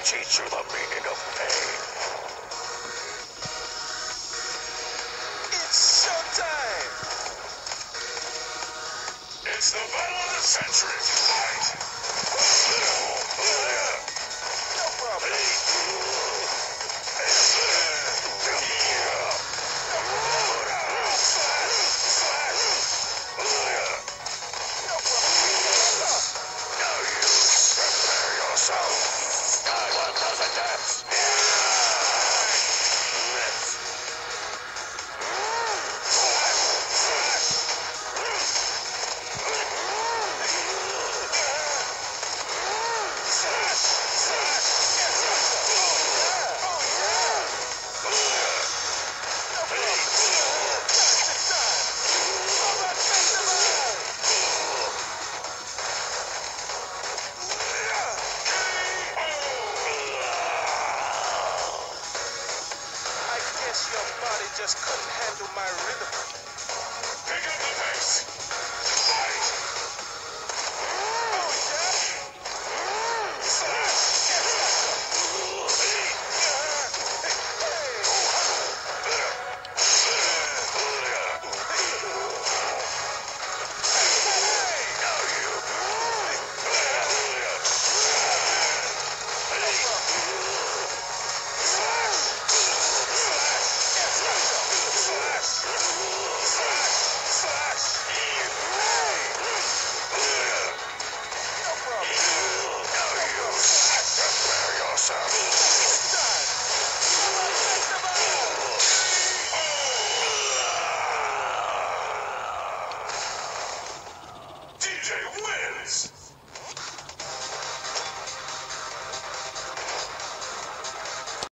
teach you the meaning of pain. It's showtime! It's the battle of the century. Fight! No problem. Now you prepare yourself. I will cause a dance. Your body just couldn't handle my rhythm. Pick up the pace.